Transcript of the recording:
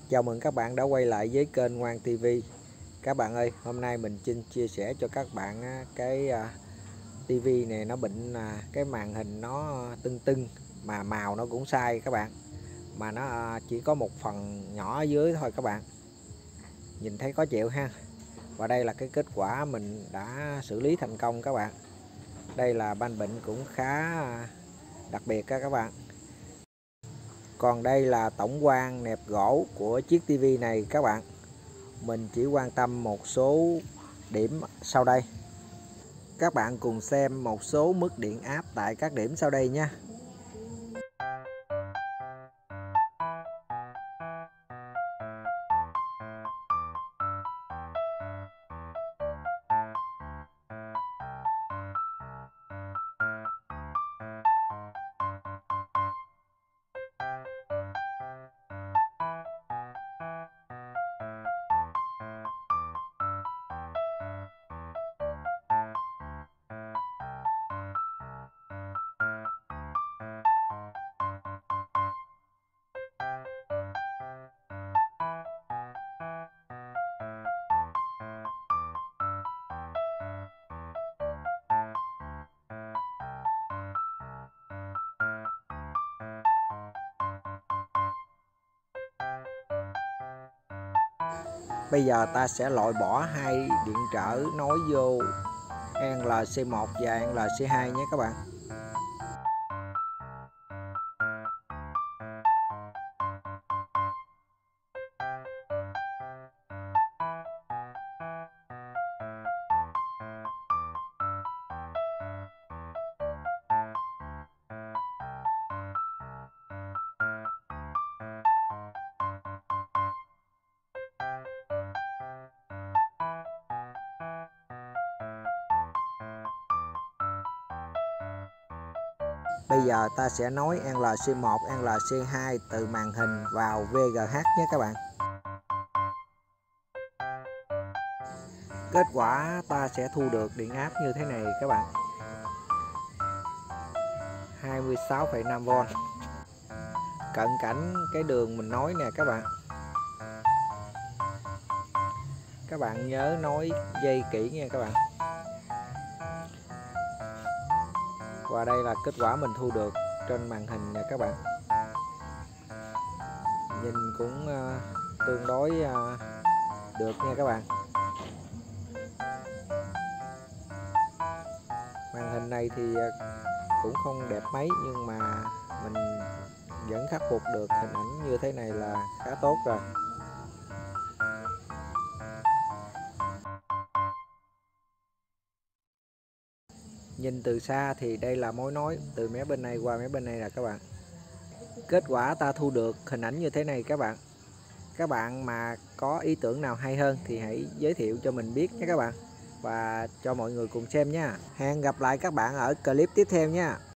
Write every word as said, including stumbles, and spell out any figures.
Chào mừng các bạn đã quay lại với kênh Ngoan ti vi. Các bạn ơi, hôm nay mình xin chia sẻ cho các bạn cái tivi này nó bệnh, cái màn hình nó tưng tưng mà màu nó cũng sai các bạn, mà nó chỉ có một phần nhỏ ở dưới thôi các bạn. Nhìn thấy khó chịu ha. Và đây là cái kết quả mình đã xử lý thành công các bạn. Đây là ban bệnh cũng khá đặc biệt các bạn. Còn đây là tổng quan nẹp gỗ của chiếc tivi này các bạn. Mình chỉ quan tâm một số điểm sau đây. Các bạn cùng xem một số mức điện áp tại các điểm sau đây nha. Bây giờ ta sẽ loại bỏ hai điện trở nối vô en lờ xê một và en lờ xê hai nhé các bạn. Bây giờ ta sẽ nối en lờ xê một, en lờ xê hai từ màn hình vào vê giê hát nhé các bạn. Kết quả ta sẽ thu được điện áp như thế này các bạn. hai mươi sáu phẩy năm vôn. Cận cảnh cái đường mình nối nè các bạn. Các bạn nhớ nối dây kỹ nha các bạn. Và đây là kết quả mình thu được trên màn hình nè các bạn. Nhìn cũng uh, tương đối uh, được nha các bạn. Màn hình này thì uh, cũng không đẹp mấy, nhưng mà mình vẫn khắc phục được hình ảnh như thế này là khá tốt rồi. Nhìn từ xa thì đây là mối nối từ mé bên này qua mé bên này là các bạn. Kết quả ta thu được hình ảnh như thế này các bạn. Các bạn mà có ý tưởng nào hay hơn thì hãy giới thiệu cho mình biết nhé các bạn. Và cho mọi người cùng xem nha. Hẹn gặp lại các bạn ở clip tiếp theo nha.